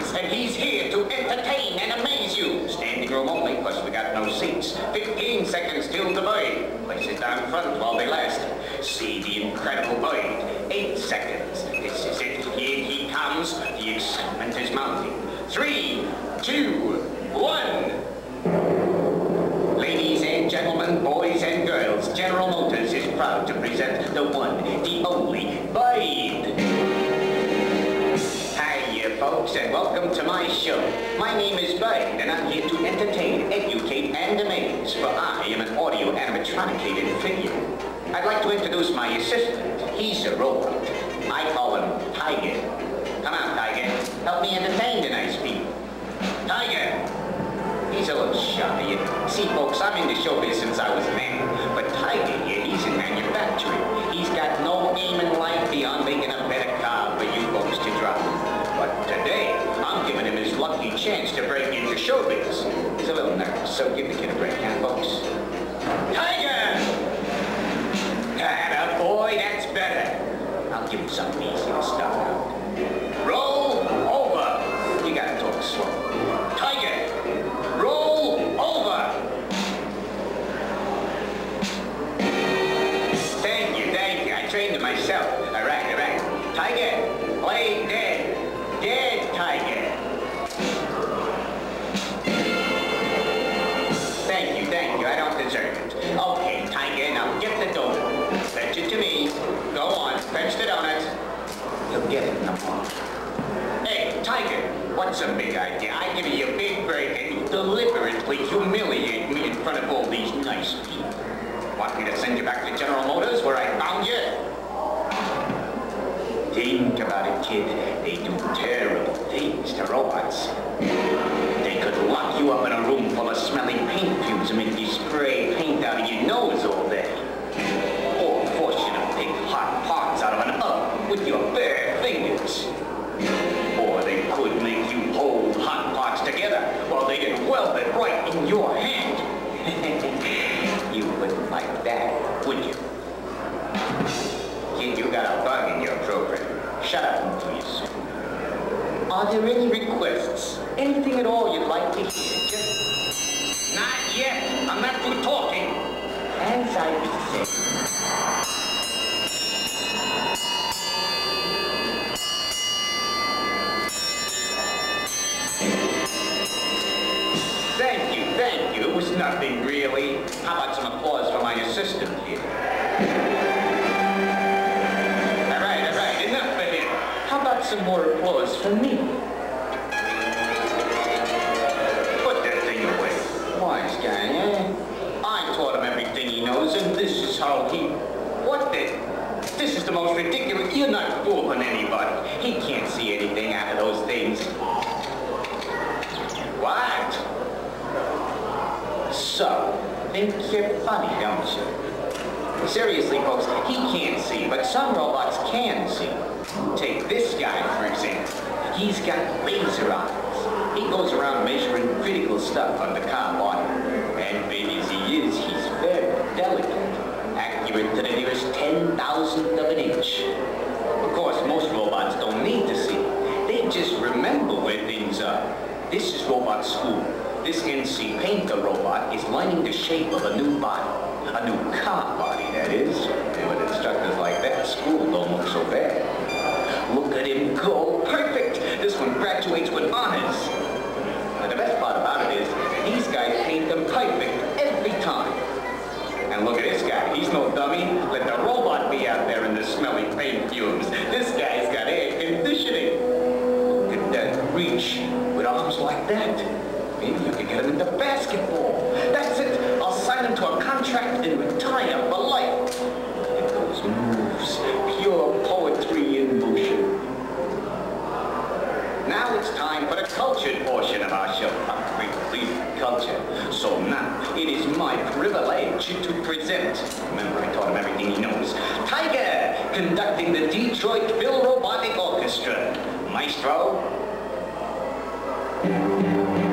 and he's here to entertain and amaze you. Standing room only, plus we got no seats. 15 seconds till the bird. Place it down front while they last. See the incredible bird. 8 seconds. This is it. Here he comes. The excitement is mounting. 3, 2, 1. Ladies and gentlemen, boys and girls, General Motors is proud to present the one, the only bird. Folks, and welcome to my show. My name is Bird, and I'm here to entertain, educate, and amaze, for I am an audio animatronicated figure. I'd like to introduce my assistant. He's a robot. I call him Tiger. Come on, Tiger. Help me entertain the nice people. Tiger! He's a little shy. See, folks, I'm in the showbiz since I was a man. But Tiger here, he's in manufacturing. He's got no aim in life beyond making a better car for you folks to drive. But today, I'm giving him his lucky chance to break into showbiz. He's a little nervous, so give the kid a break, huh, folks? Tiger! Atta boy, that's better. I'll give him something easy to start out. Roll over. You gotta talk slow. Tiger, roll over. Thank you. I trained him myself. All right. Tiger, play dead. Dead, Tiger. Thank you. I don't deserve it. Okay, Tiger, now get the donut. Fetch it to me. Go on, fetch the donut. You'll get it in the morning. Hey, Tiger, what's a big idea? I give you a big break and you deliberately humiliate me in front of all these nice people. Want me to send you back to General Motors where I found you? Think about it, kid. They do terrible things to robots. They could lock you up in a room full of smelly paint fumes and make you spray paint out of your nose all day. Or force you to pick hot parts out of an oven with your bare fingers. Or they could make you hold hot parts together while they get welded right in your hand. You wouldn't like that, would you? Kid, you got a bug in your program. Shut up until you soon. Are there any requests? Anything at all you'd like to hear? Just... Not yet. I'm not through talking. As I was saying. Thank you. It was nothing, really. How about some applause for my assistant here? How about some more applause for me? Put that thing away. Wise guy, eh? I taught him everything he knows, and this is how he... What the... This is the most ridiculous... You're not fooling anybody. He can't see anything out of those things. What? So, think you're funny, don't you? Seriously, folks, he can't see, but some robots can see. Take this guy, for example. He's got laser eyes. He goes around measuring critical stuff on the car body. And big as he is, he's very delicate. Accurate to the nearest 10,000th of an inch. Of course, most robots don't need to see. They just remember where things are. This is robot school. This NC Painter robot is learning the shape of a new body. A new car body, that is. And with instructors like that, school don't look so bad. Look at him go. Perfect! This one graduates with honors. And the best part about it is, these guys paint them perfect every time. And look at this guy. He's no dummy. Let the robot be out there in the smelly paint fumes. This guy's got air conditioning. Look at that reach with arms like that. Maybe you can get him into basketball. That's it. I'll sign him to a contract and retire for life. Look at those moves. Pure poetry in motion. Now it's time for the cultured portion of our show. Complete culture. So now, it is my privilege to present, remember I taught him everything he knows, Tiger, conducting the Detroit Phil Robotic Orchestra. Maestro.